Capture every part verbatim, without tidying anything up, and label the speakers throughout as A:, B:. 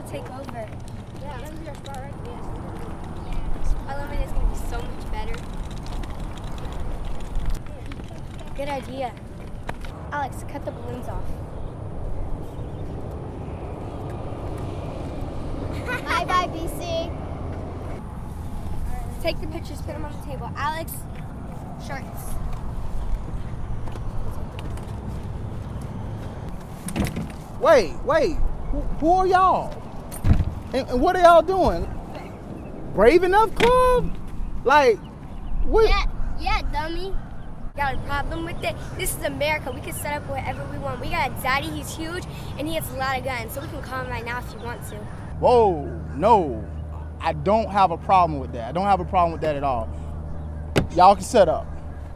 A: I'll take over.
B: Yeah, let me be our spot right there.
A: Our lemonade is going to be so much better. Good idea. Alex, cut the balloons off.
B: Bye-bye, B C.
A: Take the pictures, put them on the table. Alex, shirts.
C: Wait, wait. Who, who are y'all? And, and what are y'all doing? Brave Enough Club? Like, what?
A: Yeah, yeah, dummy. Got a problem with it? This is America. We can set up wherever we want. We got a daddy, he's huge, and he has a lot of guns, so we can call him right now if you want to.
C: Whoa, no. I don't have a problem with that. I don't have a problem with that at all. Y'all can set up.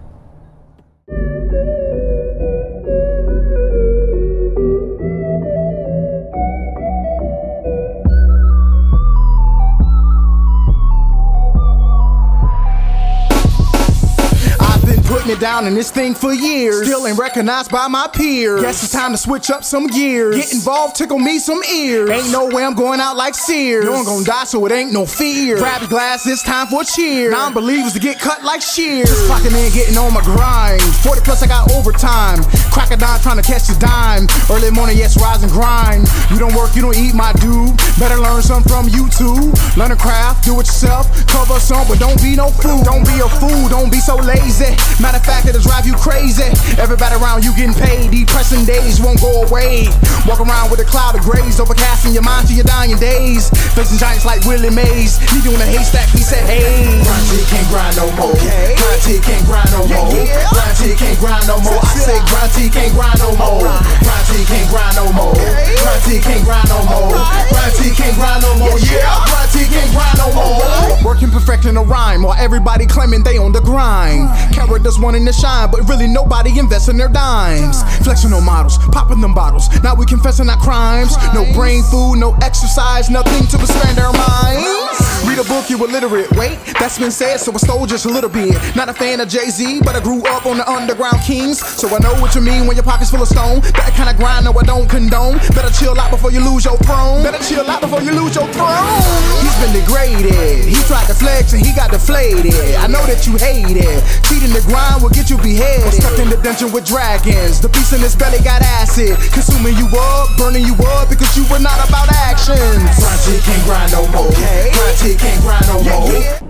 C: Putting it down in this thing for years, still ain't recognized by my peers. Guess it's time to switch up some gears. Get involved, tickle me some ears. Ain't no way I'm going out like Sears. You ain't gonna die, so it ain't no fear. Grab your glass, it's time for a cheer. Non-believers to get cut like shears. Clocking in, getting on my grind. forty plus, I got overtime. Crack a dime, trying to catch a dime. Early morning, yes, rise and grind. You don't work, you don't eat, my dude. Better learn something from YouTube. Learn a craft, do it yourself. Cover some, but don't be no fool. Don't be a fool, don't be so lazy. Matter of fact, it'll drive you crazy. Everybody around you getting paid. Depressing days won't go away. Walk around with a cloud of grays, overcasting your mind to your dying days. Facing giants like Willie Mays. He doing a haystack, he said, hey. Grind till you can't grind no more. Okay. Grind till you can't grind no more. Yeah, yeah. Grind till you can't grind no more. I say grind till you can't grind no more. Grind till you can't grind no more. Grind till you can't grind no more. Grind till you can't grind no more. Yeah. Grind till you can't grind no more. Working perfecting a rhyme while everybody claiming they on the grind. Characters wanting to shine, but really nobody investing their dimes. Flexing on models, popping them bottles. Now we confessing our crimes. No brain food, no exercise, nothing to expand our minds. Read a book, you illiterate. Wait, that's been said, so I stole just a little bit. Not a fan of Jay-Z, but I grew up on the Underground Kings, so I know what you mean when your pocket's full of stone. That kind of grind, no, I don't condone. Better chill out before you lose your throne. Better chill out before you lose your throne. He's been degraded. He tried to flex and he got deflated. I know that you hate it. Cheating the grind will get you beheaded. Stuck in the dungeon with dragons. The beast in his belly got acid, consuming you up, burning you up because you were not about actions. Grind till you can't grind no more. Okay. Grind till you can't grind no more. Yeah, yeah.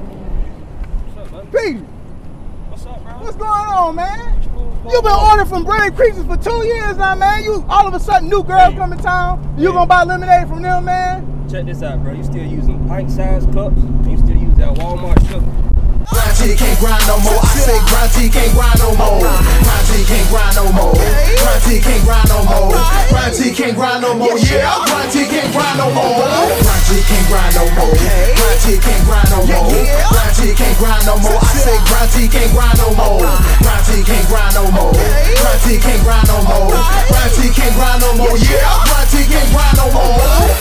D: What's up,
C: Pete,
D: What's up, bro?
C: what's going on, man? You've been ordering from Brave Creatures for two years now, man. You all of a sudden new girls come in town. You gonna buy lemonade from them, man?
D: Check this out, bro. You still using pint-sized cups, and you still use that Walmart sugar.
C: Grind till you can't grind no more. I say grind till you can't grind no more. Grind till you can't grind no more. Grind till you can't grind no more. Grind till you can't grind no more. Yeah. Grind till you can't grind no more. Grind till you can't grind no more. Grind till you can't grind no more. Grind till you can't grind no more. I say grind till you can't grind no more. Grind till you can't grind no more. Grind till you can't grind no more. Grind till you can't grind no more. Yeah. Grind till you can't grind no more.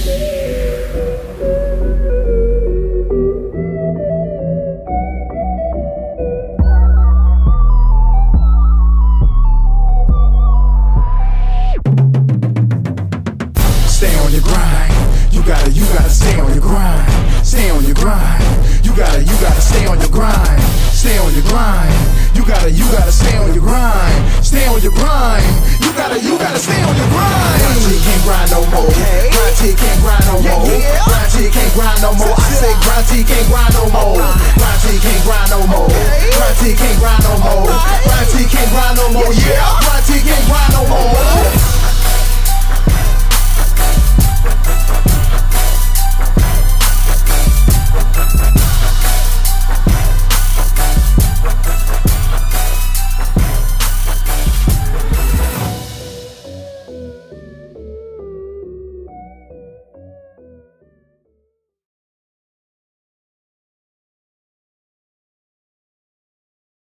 C: Stay on your grind. You gotta, you gotta stay on your grind. Stay on your grind. You gotta, you gotta stay on your grind. Stay on your grind. You gotta, you gotta stay on your grind. Stay on your grind. You gotta, you gotta stay on your grind. Grind till you can't grind no more. Grind till you can't grind no more. Grind till you can't grind no more. I say grind till you can't grind no more. Grind till you can't grind no more. Grind till you can't grind